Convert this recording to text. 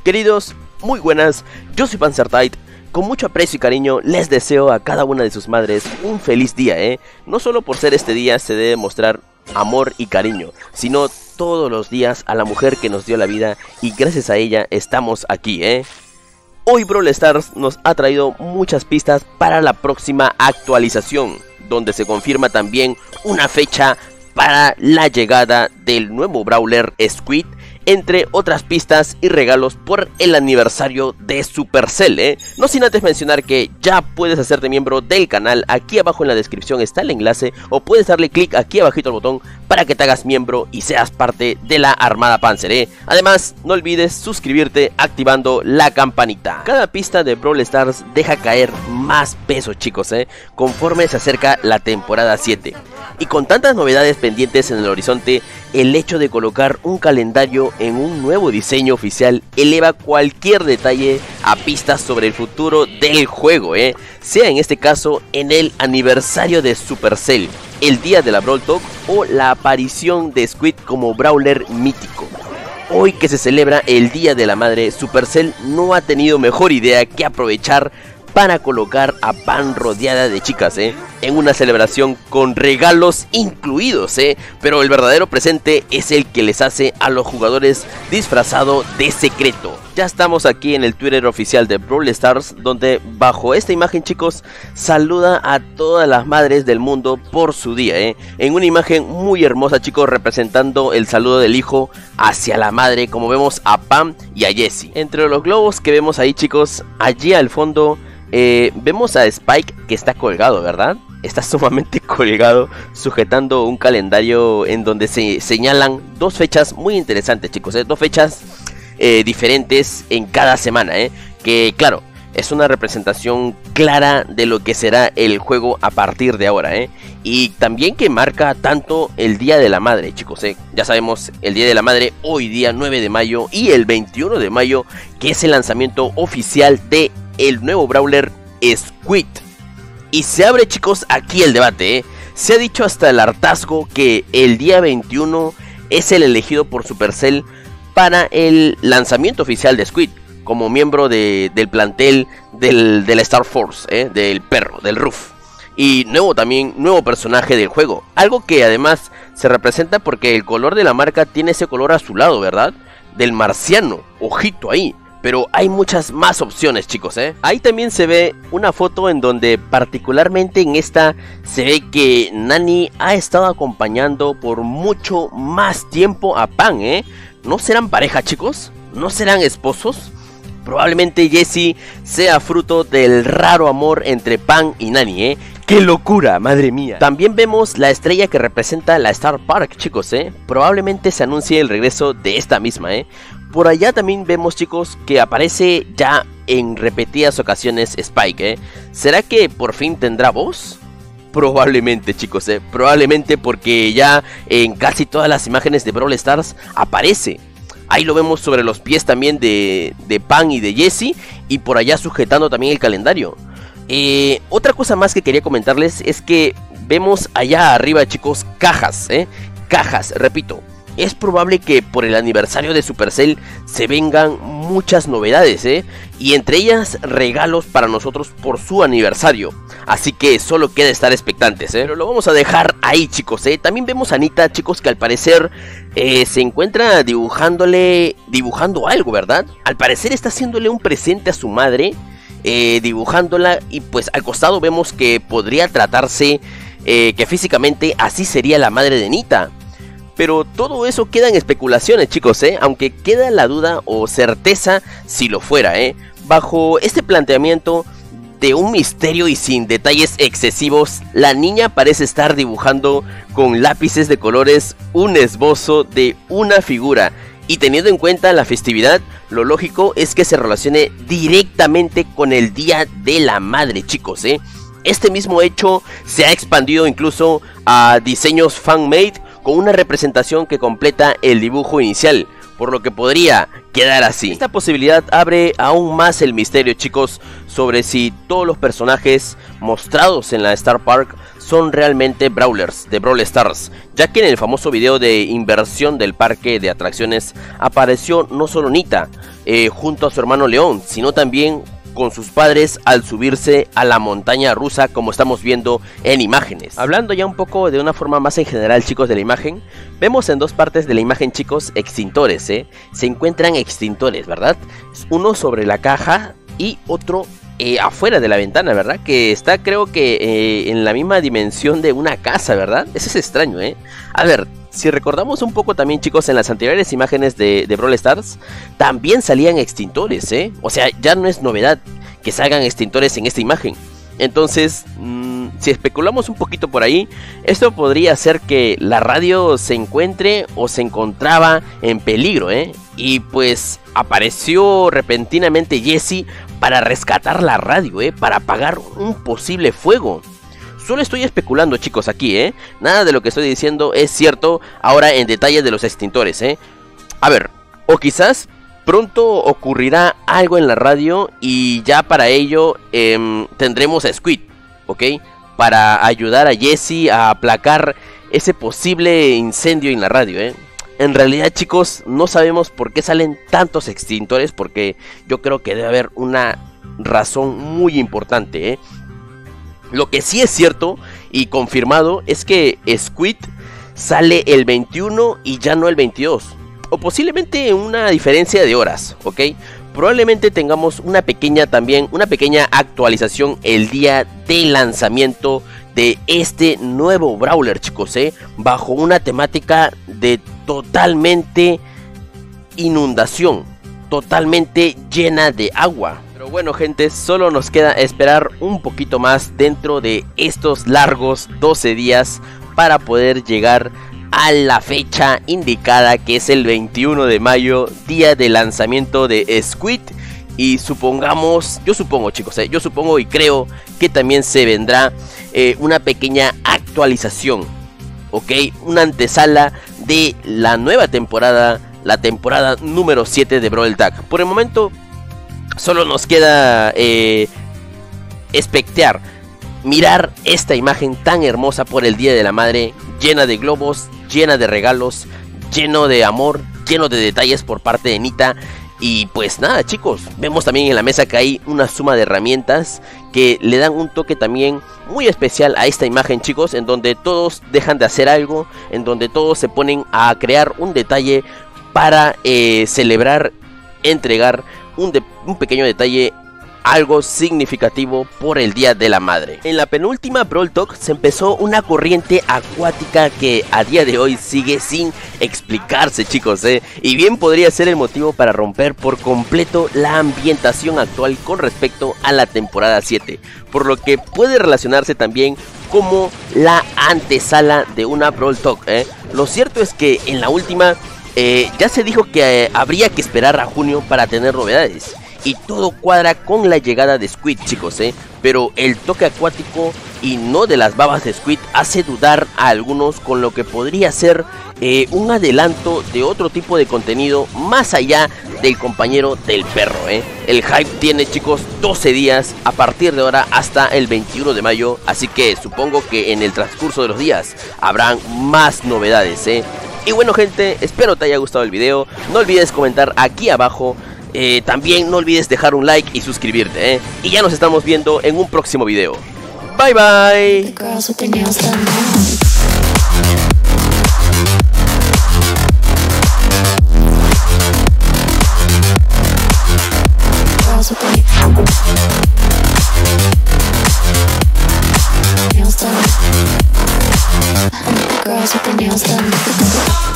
Queridos, muy buenas, yo soy Panzertight. Con mucho aprecio y cariño les deseo a cada una de sus madres un feliz día, No solo por ser este día se debe mostrar amor y cariño, sino todos los días a la mujer que nos dio la vida y gracias a ella estamos aquí, Hoy Brawl Stars nos ha traído muchas pistas para la próxima actualización, donde se confirma también una fecha para la llegada del nuevo Brawler Squid, entre otras pistas y regalos por el aniversario de Supercell, No sin antes mencionar que ya puedes hacerte miembro del canal. Aquí abajo en la descripción está el enlace, o puedes darle clic aquí abajito al botón para que te hagas miembro y seas parte de la Armada Panzer, Además, no olvides suscribirte activando la campanita. Cada pista de Brawl Stars deja caer más peso, chicos, conforme se acerca la temporada 7. Y con tantas novedades pendientes en el horizonte, el hecho de colocar un calendario en un nuevo diseño oficial eleva cualquier detalle a pistas sobre el futuro del juego, sea en este caso en el aniversario de Supercell, el día de la Brawl Talk o la aparición de Squid como Brawler mítico. Hoy que se celebra el Día de la Madre, Supercell no ha tenido mejor idea que aprovechar para colocar a Pan rodeada de chicas, en una celebración con regalos incluidos, pero el verdadero presente es el que les hace a los jugadores disfrazado de secreto. Ya estamos aquí en el Twitter oficial de Brawl Stars, donde bajo esta imagen, chicos, saluda a todas las madres del mundo por su día, en una imagen muy hermosa, chicos, representando el saludo del hijo hacia la madre, como vemos a Pam y a Jessie. Entre los globos que vemos ahí, chicos, allí al fondo vemos a Spike que está colgado, ¿verdad? Está sumamente colgado, sujetando un calendario en donde se señalan dos fechas muy interesantes, chicos, dos fechas diferentes en cada semana, que claro, es una representación clara de lo que será el juego a partir de ahora, y también que marca tanto el Día de la Madre, chicos, ya sabemos, el Día de la Madre hoy día 9 de mayo y el 21 de mayo, que es el lanzamiento oficial de el nuevo Brawler Squid. Y se abre, chicos, aquí el debate, Se ha dicho hasta el hartazgo que el día 21 es el elegido por Supercell para el lanzamiento oficial de Squid, como miembro del plantel de la Star Force, del perro, del Ruff. Y nuevo personaje del juego. Algo que además se representa porque el color de la marca tiene ese color azulado, ¿verdad? Del marciano, ojito ahí. Pero hay muchas más opciones, chicos, Ahí también se ve una foto en donde particularmente en esta se ve que Nani ha estado acompañando por mucho más tiempo a Pan, ¿No serán pareja, chicos? ¿No serán esposos? Probablemente Jessie sea fruto del raro amor entre Pan y Nani, ¡Qué locura, madre mía! También vemos la estrella que representa la Star Park, chicos, Probablemente se anuncie el regreso de esta misma, Por allá también vemos, chicos, que aparece ya en repetidas ocasiones Spike, ¿Será que por fin tendrá voz? Probablemente, chicos, Probablemente, porque ya en casi todas las imágenes de Brawl Stars aparece. Ahí lo vemos sobre los pies también de Pan y de Jessie, y por allá sujetando también el calendario. Otra cosa más que quería comentarles es que vemos allá arriba, chicos, cajas, Cajas, repito. Es probable que por el aniversario de Supercell se vengan muchas novedades, y entre ellas regalos para nosotros por su aniversario. Así que solo queda estar expectantes, Pero lo vamos a dejar ahí, chicos, También vemos a Anita, chicos, que al parecer se encuentra dibujando algo, ¿verdad? Al parecer está haciéndole un presente a su madre, dibujándola, y pues al costado vemos que podría tratarse que físicamente así sería la madre de Anita. Pero todo eso queda en especulaciones, chicos, aunque queda la duda o certeza si lo fuera, Bajo este planteamiento de un misterio y sin detalles excesivos, la niña parece estar dibujando con lápices de colores un esbozo de una figura. Y teniendo en cuenta la festividad, lo lógico es que se relacione directamente con el Día de la Madre, chicos, Este mismo hecho se ha expandido incluso a diseños fan-made, con una representación que completa el dibujo inicial, por lo que podría quedar así. Esta posibilidad abre aún más el misterio, chicos, sobre si todos los personajes mostrados en la Star Park son realmente Brawlers de Brawl Stars, ya que en el famoso video de inversión del parque de atracciones apareció no solo Nita, junto a su hermano León, sino también con sus padres al subirse a la montaña rusa, como estamos viendo en imágenes. Hablando ya un poco de una forma más en general, chicos, de la imagen, vemos en dos partes de la imagen, chicos, extintores, se encuentran extintores, ¿verdad? Uno sobre la caja y otro afuera de la ventana, ¿verdad? Que está, creo que en la misma dimensión de una casa, ¿verdad? Eso es extraño, A ver, si recordamos un poco también, chicos, en las anteriores imágenes de Brawl Stars, también salían extintores, O sea, ya no es novedad que salgan extintores en esta imagen. Entonces, si especulamos un poquito por ahí, esto podría ser que la radio se encuentre o se encontraba en peligro, Y pues apareció repentinamente Jessie para rescatar la radio, para apagar un posible fuego. Solo estoy especulando, chicos, aquí, Nada de lo que estoy diciendo es cierto ahora en detalle de los extintores, A ver, o quizás pronto ocurrirá algo en la radio y ya para ello tendremos a Squid, ¿ok? Para ayudar a Jessie a aplacar ese posible incendio en la radio, En realidad, chicos, no sabemos por qué salen tantos extintores, porque yo creo que debe haber una razón muy importante, Lo que sí es cierto y confirmado es que Squid sale el 21 y ya no el 22. O posiblemente una diferencia de horas, ¿ok? Probablemente tengamos una pequeña actualización el día de lanzamiento de este nuevo Brawler, chicos, bajo una temática de totalmente inundación, totalmente llena de agua. Pero bueno, gente, solo nos queda esperar un poquito más dentro de estos largos 12 días para poder llegar a la fecha indicada, que es el 21 de mayo, día de lanzamiento de Squid. Y yo supongo, chicos, yo supongo y creo que también se vendrá una pequeña actualización, ¿ok? Una antesala de la nueva temporada, la temporada número 7 de Brawl Tag. Por el momento solo nos queda espectear, mirar esta imagen tan hermosa por el Día de la Madre, llena de globos, llena de regalos, lleno de amor, lleno de detalles por parte de Nita. Y pues nada, chicos, vemos también en la mesa que hay una suma de herramientas que le dan un toque también muy especial a esta imagen, chicos, en donde todos dejan de hacer algo, en donde todos se ponen a crear un detalle para celebrar, entregar un pequeño detalle, algo significativo por el Día de la Madre. En la penúltima Brawl Talk se empezó una corriente acuática que a día de hoy sigue sin explicarse, chicos, y bien podría ser el motivo para romper por completo la ambientación actual con respecto a la temporada 7, por lo que puede relacionarse también como la antesala de una Brawl Talk, Lo cierto es que en la última ya se dijo que habría que esperar a junio para tener novedades. Y todo cuadra con la llegada de Squid, chicos, pero el toque acuático y no de las babas de Squid hace dudar a algunos con lo que podría ser un adelanto de otro tipo de contenido más allá del compañero del perro, El hype tiene, chicos, 12 días a partir de ahora hasta el 21 de mayo, así que supongo que en el transcurso de los días habrán más novedades, Y bueno, gente, espero te haya gustado el video, no olvides comentar aquí abajo. También no olvides dejar un like y suscribirte, Y ya nos estamos viendo en un próximo video. Bye bye. Girls with their nails done.